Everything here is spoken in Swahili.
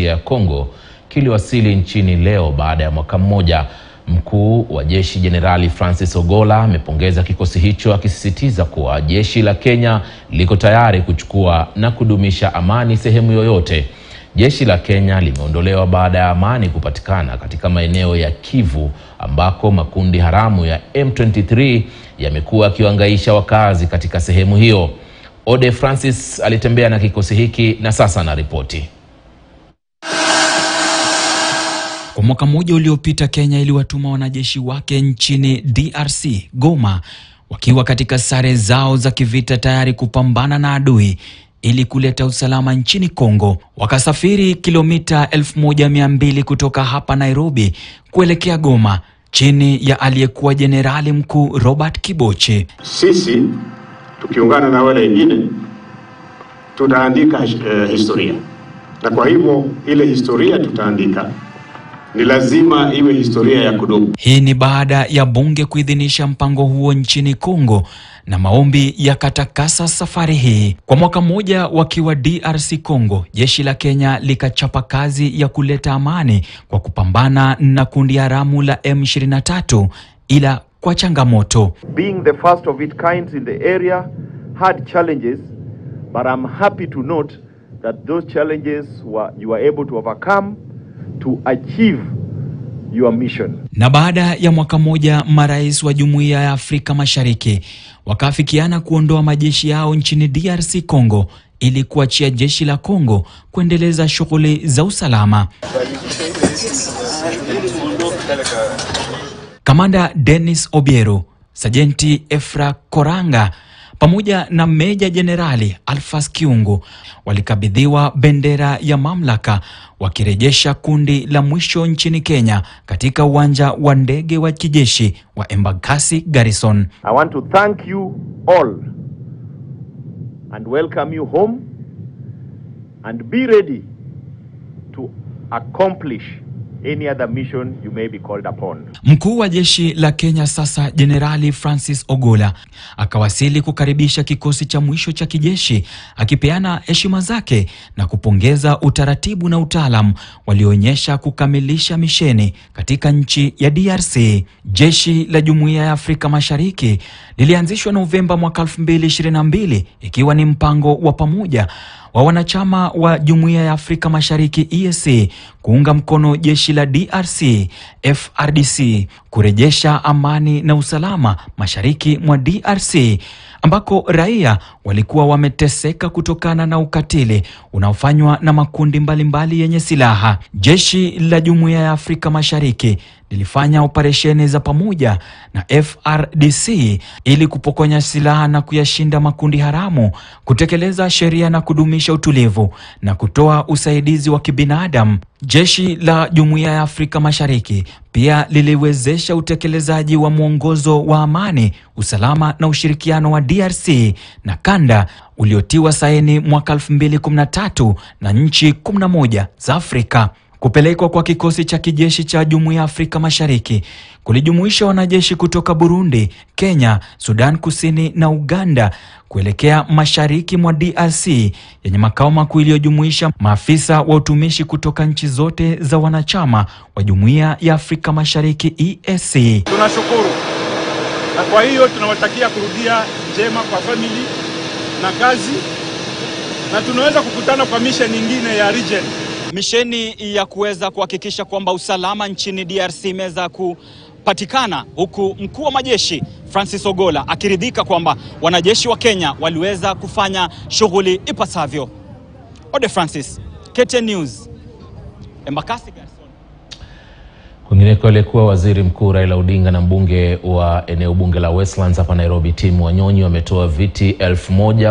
Kidemokrasia ya Kongo kiliwasili nchini leo baada ya mwaka mmoja. Mkuu wa jeshi Jenerali Francis Ogola amepongeza kikosi hicho, akisisitiza kuwa jeshi la Kenya liko tayari kuchukua na kudumisha amani sehemu yoyote. Jeshi la Kenya limeondolewa baada ya amani kupatikana katika maeneo ya Kivu ambako makundi haramu ya M23 yamekuwa yakihangaisha wakazi katika sehemu hiyo. Ode Francis alitembea na kikosi hiki na sasa anaripoti. Kwa mwaka mmoja uliopita, Kenya iliwatuma wanajeshi wake nchini DRC, Goma, wakiwa katika sare zao za kivita tayari kupambana na adui ili kuleta usalama nchini Kongo. Wakasafiri kilomita 1200 kutoka hapa Nairobi kuelekea Goma chini ya aliyekuwa Jenerali Mkuu Robert Kiboche. Sisi tukiungana na wale wengine tutaandika historia. Na kwa hivyo ile historia tutaandika ni lazima iwe historia ya kudumu. Hii ni baada ya bunge kuidhinisha mpango huo nchini Kongo na maombi yakatakasa safari hii. Kwa mwaka mmoja wakiwa DRC Kongo, jeshi la Kenya likachapa kazi ya kuleta amani kwa kupambana na kundi haramu la M23, ila kwa changamoto. Being the first of its kind in the area had challenges, but I'm happy to note that those challenges you were able to overcome to achieve your mission. Na baada ya mwaka mmoja, marais wa Jumuiya ya Afrika Mashariki wakaafikiana kuondoa majeshi yao nchini DRC Kongo ili kuachia jeshi la Kongo kuendeleza shughuli za usalama. Kamanda Dennis Obiero, Sajenti Efra Koranga pamoja na Meja Jenerali Alphas Kiungu walikabidhiwa bendera ya mamlaka, wakirejesha kundi la mwisho nchini Kenya katika uwanja wa ndege wa kijeshi wa Embakasi Garrison. I want to thank you all and welcome you home and be ready to accomplish any other mission you may be called upon. Mkuu wa jeshi la Kenya sasa Jenerali Francis Ogola akawasili kukaribisha kikosi cha mwisho cha kijeshi, akipeana heshima zake na kupongeza utaratibu na utaalamu walioonyesha kukamilisha misheni katika nchi ya DRC. Jeshi la Jumuiya ya Afrika Mashariki lilianzishwa Novemba mwaka 2022 ikiwa ni mpango wa pamoja wa wanachama wa Jumuiya ya Afrika Mashariki EAC kuunga mkono jeshi la DRC FRDC kurejesha amani na usalama mashariki mwa DRC ambako raia walikuwa wameteseka kutokana na ukatili unaofanywa na makundi mbalimbali yenye silaha. Jeshi la Jumuiya ya Afrika Mashariki lilifanya operesheni za pamoja na FRDC ili kupokonya silaha na kuyashinda makundi haramu, kutekeleza sheria na kudumisha utulivu na kutoa usaidizi wa kibinadamu. Jeshi la Jumuiya ya Afrika Mashariki pia liliwezesha utekelezaji wa mwongozo wa amani, usalama na ushirikiano wa DRC na kanda uliotiwa saini mwaka 2013 na nchi 11 za Afrika. Kupelekwa kwa kikosi cha kijeshi cha Jumuiya ya Afrika Mashariki kulijumuisha wanajeshi kutoka Burundi, Kenya, Sudan Kusini na Uganda kuelekea mashariki mwa DRC yenye makao makuu iliyojumuisha maafisa wa utumishi kutoka nchi zote za wanachama wa Jumuiya ya Afrika Mashariki EAC. Tunashukuru. Na kwa hiyo tunawatakia kurudia njema kwa family na kazi, na tunaweza kukutana kwa mission nyingine ya region. Misheni ya kuweza kuhakikisha kwamba usalama nchini DRC imeweza kupatikana, huku mkuu wa majeshi Francis Ogola akiridhika kwamba wanajeshi wa Kenya waliweza kufanya shughuli ipasavyo. Ode Francis, KTN News, Embakasi Garrison. Kwingineko, aliyekuwa waziri mkuu Raila Odinga na mbunge wa eneo bunge la Westlands hapa Nairobi Tim Wanyonyi wametoa viti 1000